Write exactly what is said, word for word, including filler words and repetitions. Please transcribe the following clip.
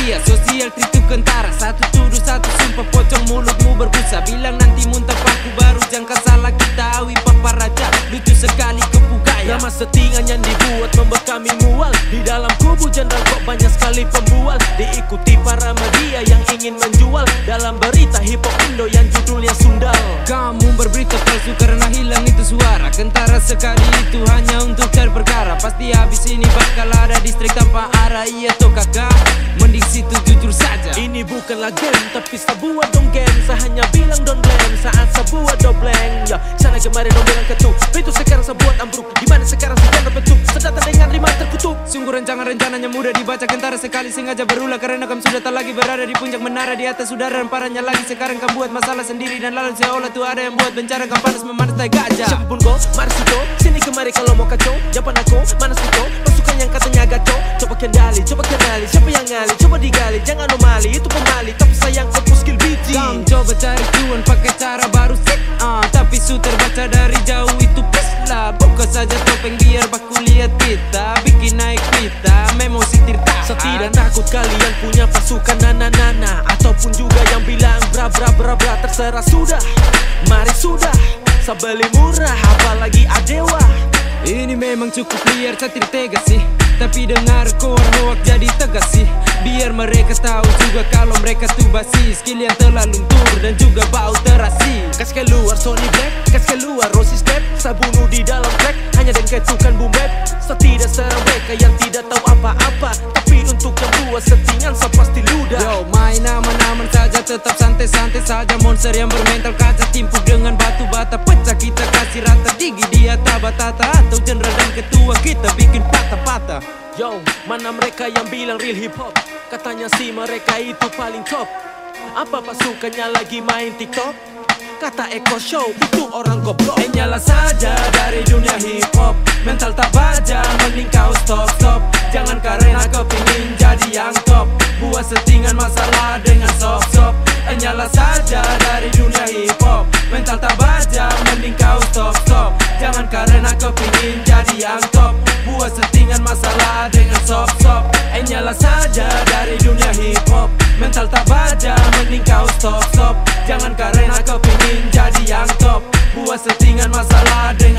media sosial tritu kentara. Satu tuduh satu sumpah pocong mulutmu berbusa. Bilang nanti muntah paku baru jangka salah kita awi papa raja. Lucu sekali kepu gaya. Nama settingan yang dibuat membuat kami mual. Di dalam kubu jenderal kok banyak sekali pembual. Diikuti para media yang ingin menjual dalam berita hip hop Indo yang judulnya sundal. Kamu berberita palsu karena hilang itu suara. Kentara sekali itu hanya untuk cari perkara. Pasti habis ini bakal ada distrik tanpa arah. Iya toh kakak, mending situ jujur saja. Ini bukanlah game tapi sebuah dongeng. Saya hanya bilang don't blame saat sebuah dobleng. Ya, sana kemarin dong bilang ketuk. Itu sekarang sebuah ambruk. Dimana sekarang sejarah bentuk sedata dengan lima terkutuk. Sungguh rencana-rencananya mudah dibaca. Kentara sekali sengaja berulah karena kamu sudah tak lagi berada di puncak menara. Di atas udara dan parahnya lagi sekarang kamu buat masalah sendiri. Dan lalu seolah tuh ada yang buat bencana. Kamu panas memanas tai gajah. Siapapun go, mari suto. Sini kemari kalau mau kacau. Japan aku, mana suto. Pasukan yang katanya gaco. Coba kendali, coba kenali. Siapa yang ngali, coba digali. Jangan anomali, itu pemali. Tapi sayang kau skill biji. Kamu coba cari cuan pakai cara baru sih. uh, Tapi su terbaca dari jauh itu pis lah. Buka saja topeng biar baku lihat kita. Bikin naik kita, memo sitir tak. Setidak takut kalian punya pasukan nana-nana. Ataupun juga yang bilang bra bra bra bra. Terserah sudah, mari sudah. Sabeli murah, apalagi adewa. Ini memang cukup liar, satir tegas sih. Tapi dengar koar hoak jadi tegas sih. Biar mereka tahu juga kalau mereka tuh basi. Skill yang telah luntur dan juga bau terasi. Kasih keluar Sony Black, kasih keluar Rossi Step. Saya bunuh di dalam track, hanya dengan ketukan boom bap. Setidak serang mereka yang tidak tahu apa-apa. Tapi untuk yang buat settingan saya pasti ludah. Yo, main aman-aman saja, tetap santai-santai saja. Monster yang bermental kaca timpuk dengan batu bata. Pecah kita kasih rata, digi dia batata. Atau jenderal dan ketua kita bikin patah-patah. Yo, mana mereka yang bilang real hip hop? Katanya sih mereka itu paling top. Apa pasukannya lagi main TikTok? Kata Eko Show, itu orang goblok. Eh nyala saja dari dunia hip hop. Mental tak baja, mending kau stop stop. Jangan karena kau pingin jadi yang top. Buat settingan masalah dengan soft soft. Eh nyala saja dari dunia hip hop. Mental tak baja, mending kau stop stop. Jangan karena kau pingin jadi yang top. Buat settingan masalah dengan soft soft. Eh nyala saja dari dunia hip hop. Mental tak baja, mending kau stop stop. Jangan karena kau pingin jadi yang top. Buat settingan masalah dengan